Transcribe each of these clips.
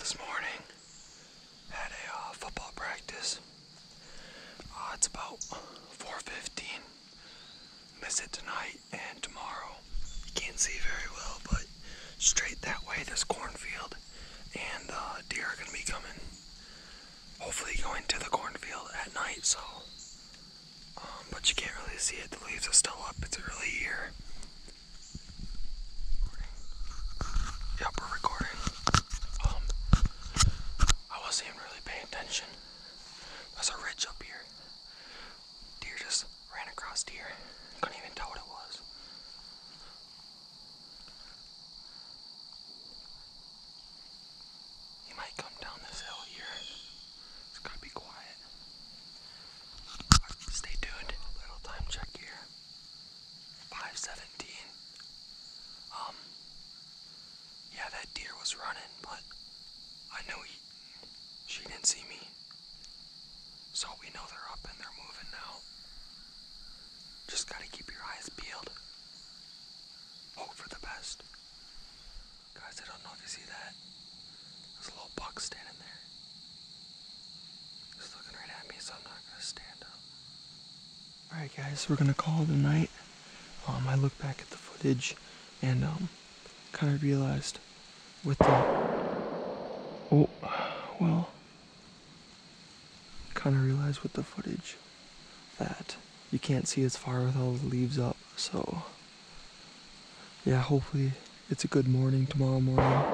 this morning. Had a football practice. It's about 4:15. Miss it tonight and tomorrow. You can't see very well, but straight that way there's cornfield, and deer are gonna be coming. Hopefully going to the cornfield at night, so but you can't really see it. The leaves are still up. It's early here. Yep, we're recording. I wasn't even really paying attention. There's a ridge up here. Deer just ran across here. Couldn't even tell what it was. He might come down this hill here. It's gotta be quiet. Stay tuned. Little time check here. 5:17. Yeah, that deer was running, but I knew she didn't see me. So we know they're up and they're moving now. Just gotta keep your eyes peeled. Hope for the best. Guys, I don't know if you see that. There's a little buck standing there. He's looking right at me, so I'm not gonna stand up. Alright guys, we're gonna call it a night. I looked back at the footage and kind of realized with the footage that you can't see as far with all the leaves up, so yeah, hopefully it's a good morning tomorrow morning.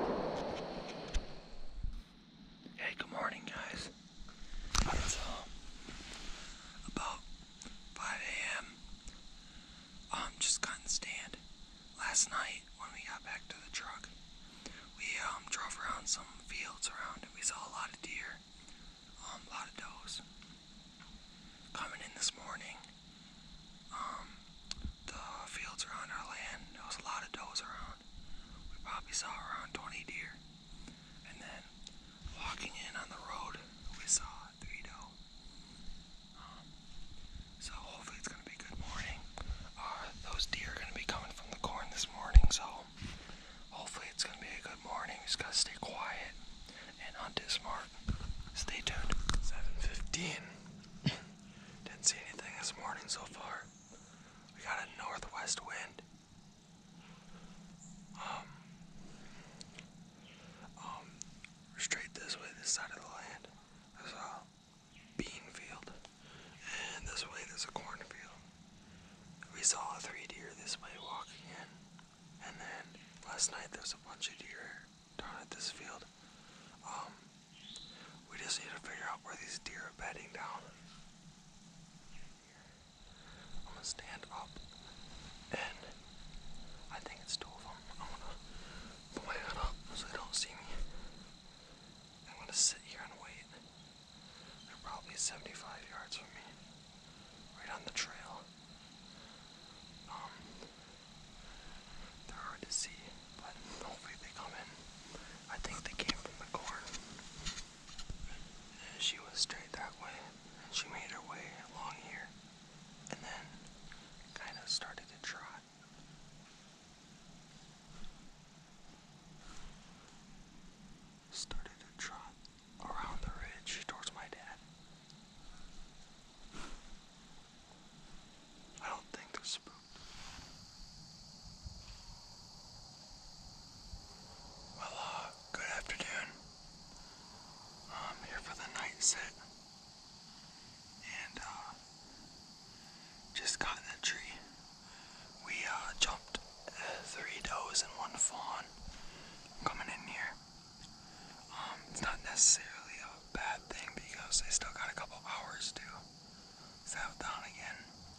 Hey, good morning guys. It's about 5 a.m. Just got in stand. Last night when we got back to the truck, we drove around some fields around and we saw a lot of deer, a lot of does. Coming in this morning, the fields around our land, there was a lot of does around. We probably saw around 20 deer. And then walking in on the road, we saw 3 doe. So hopefully it's going to be a good morning. Those deer are going to be coming from the corn this morning, so hopefully it's going to be a good morning. We just got to stay quiet and hunt it smart. Stay tuned. 7:15. Didn't see anything this morning so far. We got a northwest wind. Straight this way, this side of the land, there's a bean field, and this way there's a cornfield. We saw 3 deer this way walking in, and then last night there's a bunch of deer down at this field. We just need to figure out where these deer are bedding down. I'm gonna stand up, and I think it's 2 of them. I'm gonna put my head up so they don't see me. I'm gonna sit here and wait. They're probably 75 yards from me, right on the trail. They're hard to see, but hopefully they come in. I think they came from the corn. And she was straight that way, and she made her way along here, and then kind of started to trot. Started to trot around the ridge towards my dad. I don't think they're spooked. Well, good afternoon. I'm here for the night sit. And, just got in the tree. We, jumped 3 does and 1 fawn coming in here. It's not necessarily a bad thing because they still got a couple hours to settle down again.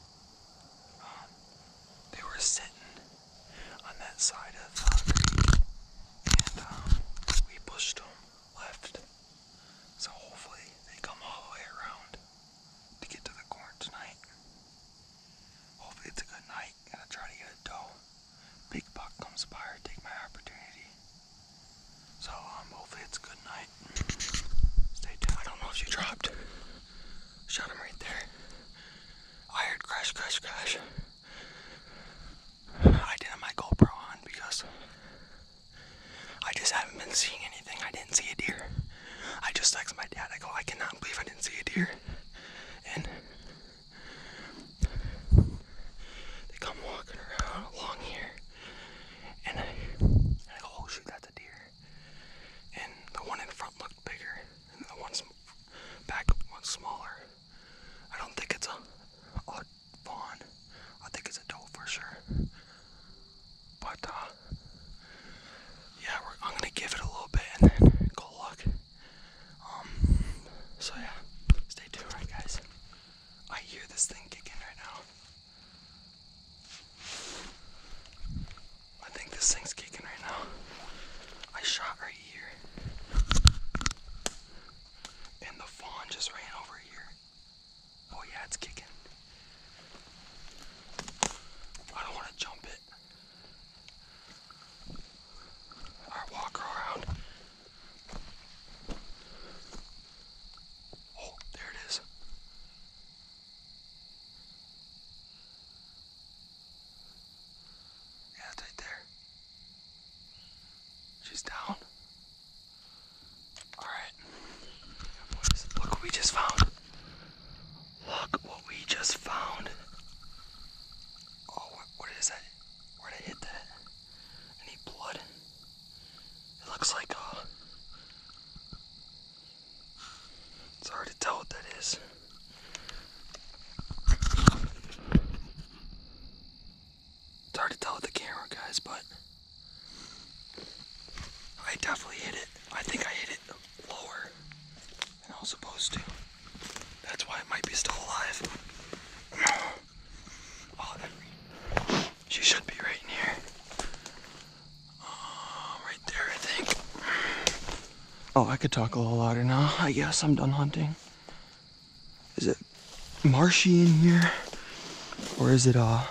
They were sitting on that side of the creek, and we pushed them left. So hopefully they come all the way around to get to the corn tonight. Hopefully it's a good night. Gonna try to get a doe. Big buck comes by or take my opportunity. So hopefully it's a good night. Stay tuned. I don't know if you dropped. Shot him right there. I heard crash, crash, crash. I didn't have my GoPro on because I just haven't been seeing anything. I didn't see a deer. I just texted my dad. I go, I cannot believe I didn't see a deer. And they come walking around along here. And I go, oh shoot, that's a deer. And the one in front looked bigger. And the one's back one's smaller. I don't think it's a fawn. I think it's a doe for sure. But yeah, I'm gonna give it a little bit and then go look. So yeah, stay tuned, right, guys? I hear this thing kicking right now. I think this thing's kicking right now. I shot right here, and the fawn just ran over here. Oh yeah, it's kicking. I don't want to jump it. Alright, walk her around. Oh, there it is. Yeah, it's right there. She's down. Alright. Boys, look what we just found. Look what we just found. Oh, what is that? Where'd I hit that? Any blood? It looks like it's hard to tell what that is. It's hard to tell with the camera, guys, but I definitely hit it. I think I hit it lower than I was supposed to. That's why it might be still alive. Oh, she should be right in here. Right there, I think. Oh, I could talk a little louder now. I guess I'm done hunting. Is it marshy in here? Or is it, I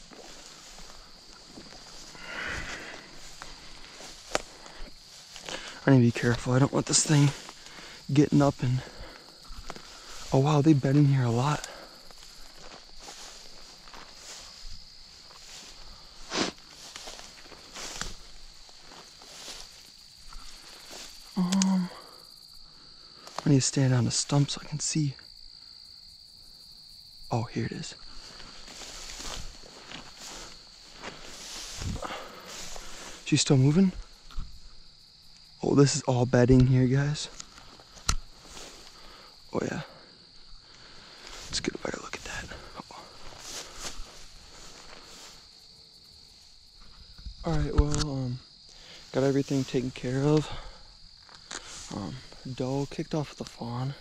need to be careful. I don't want this thing getting up and... Oh wow, they bed in here a lot. I need to stand on a stump so I can see. Oh, here it is. She's still moving? Oh, this is all bedding here, guys. Oh yeah. Let's get a better look at that. Oh. Alright, well, got everything taken care of. Doe kicked off the fawn.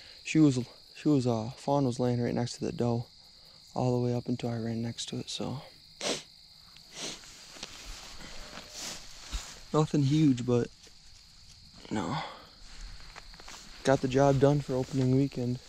Fawn was laying right next to the doe all the way up until I ran next to it, so. Nothing huge, but, you know, got the job done for opening weekend.